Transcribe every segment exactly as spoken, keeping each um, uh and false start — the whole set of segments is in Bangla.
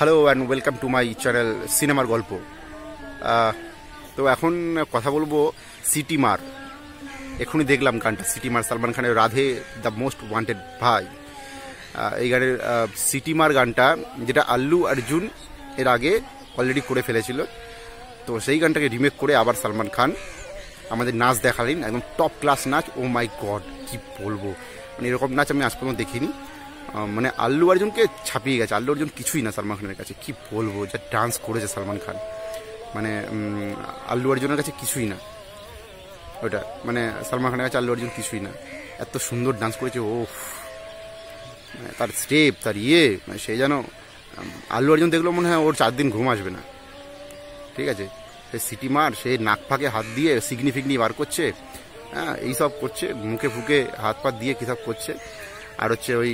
Hello and welcome to my channel সিনেমার গল্প। তো এখন কথা বলবো সিটি মার। এখনই দেখলাম গানটা সিটি মার, সালমান খানের রাধে দ্য মোস্ট ওয়ান্টেড ভাই। এই গানের সিটি মার গানটা যেটা আল্লু অর্জুন এর আগে অলরেডি করে ফেলেছিল, তো সেই গানটাকে রিমেক করে আবার সালমান খান আমাদের নাচ দেখালেন, একদম টপ ক্লাস নাচ। ও মাই গড, কি বলবো, মানে এরকম নাচ আমি আজ পর্যন্ত দেখিনি। মানে আল্লু অর্জুনকে ছাপিয়ে গেছে। আল্লু অর্জুন কিছুই না সালমান খানের কাছে, কি বলবো, যা ডান্স করেছে সালমান খান, মানে আল্লু অর্জুনের কাছে কিছুই না ওটা। মানে সালমান খানের কাছে আল্লু অর্জুন কিছুই না, এত সুন্দর ডান্স করেছে ও। মানে তার স্টেপ, তার ইয়ে, মানে সে যেন আল্লু অর্জুন দেখলেও মনে হয় ওর চার দিন ঘুম আসবে না। ঠিক আছে, সে সিটি মার, সে নাক ফাঁকে হাত দিয়ে সিগনি ফিগনি বার করছে, হ্যাঁ এইসব করছে, মুখে ফুকে হাত পা দিয়ে কী সব করছে। আর হচ্ছে ওই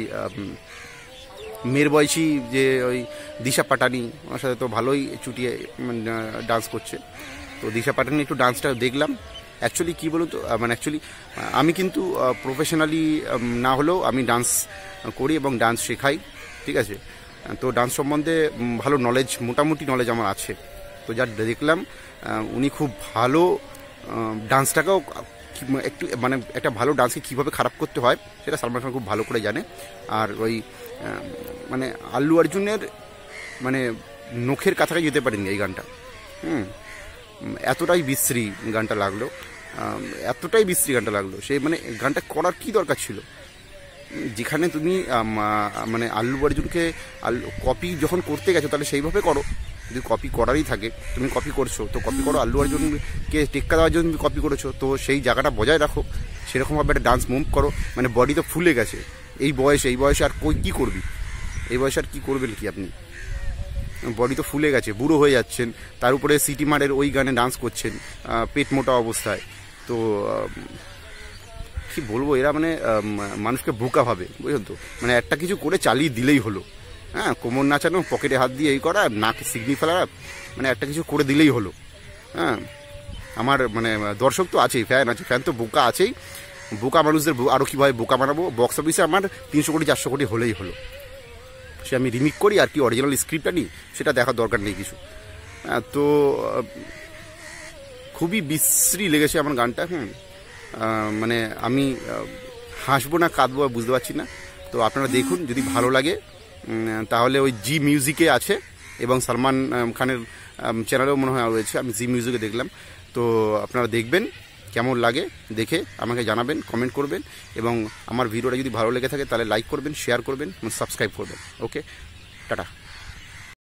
মেয়ের বয়সী যে ওই দিশা পাটানি, ওনার সাথে তো ভালোই চুটিয়ে ডান্স করছে। তো দিশা পাটানি একটু ডান্সটা দেখলাম। অ্যাকচুয়ালি কী বলুন তো, মানে অ্যাকচুয়ালি আমি কিন্তু প্রফেশনালি না হলেও আমি ডান্স করি এবং ডান্স শেখাই, ঠিক আছে। তো ডান্স সম্বন্ধে ভালো নলেজ, মোটামুটি নলেজ আমার আছে। তো যা দেখলাম উনি খুব ভালো ডান্সটাকেও একটু, মানে একটা ভালো ডান্সকে কীভাবে খারাপ করতে হয় সেটা সালমান খান খুব ভালো করে জানে। আর ওই মানে আল্লু অর্জুনের মানে নখের কাছাকাছি যেতে পারেনি এই গানটা। হুম এতটাই বিশ্রী গানটা লাগলো, এতটাই বিশ্রী গানটা লাগলো। সেই মানে গানটা করার কি দরকার ছিল, যেখানে তুমি মানে আল্লু অর্জুনকে আল্লু কপি যখন করতে গেছো তাহলে সেইভাবে করো। যদি কপি করারই থাকে, তুমি কপি করছো তো কপি করো, আল্লু অর্জুনকে টেক্কা দেওয়ার জন্য তুমি কপি করেছো তো সেই জায়গাটা বজায় রাখো, সেরকমভাবে একটা ডান্স মুভ করো। মানে বডি তো ফুলে গেছে এই বয়সে, এই বয়সে আর কই কী করবি, এই বয়সে আর কী করবেন কি আপনি, বডি তো ফুলে গেছে, বুড়ো হয়ে যাচ্ছেন, তার উপরে সিটি মারের ওই গানে ডান্স করছেন পেট মোটা অবস্থায়। তো কি বলবো, এরা মানে মানুষকে বোকা ভাবে, বুঝলেন তো। মানে একটা কিছু করে চালিয়ে দিলেই হলো, হ্যাঁ কোমর নাচানো, পকেটে হাত দিয়ে এই করা, নাকে সিগনি ফেলা, মানে একটা কিছু করে দিলেই হলো। হ্যাঁ আমার মানে দর্শক তো আছেই, ফ্যান আছে, ফ্যান তো বোকা আছেই। বোকা মানুষদের আরও কীভাবে বোকা বানাবো, বক্স অফিসে আমার তিনশো কোটি চারশো কোটি হলেই হলো। সে আমি রিমিক করি আর কি অরিজিনাল স্ক্রিপ্টটা নিই, সেটা দেখার দরকার নেই কিছু। তো খুবই বিশ্রী লেগেছে আমার গানটা। হুম মানে আমি হাসবো না কাঁদবো বুঝতে পারছি না। তো আপনারা দেখুন, যদি ভালো লাগে তাহলে ওই জি মিউজিকে আছে এবং সালমান খানের চ্যানেলেও মনে হয় রয়েছে, আমি জি মিউজিকে দেখলাম। তো আপনারা দেখবেন, কেমন লাগে দেখে আমাকে জানাবেন, কমেন্ট করবেন, এবং আমার ভিডিওটা যদি ভালো লেগে থাকে তাহলে লাইক করবেন, শেয়ার করবেন, সাবস্ক্রাইব করবেন। Okay, tata.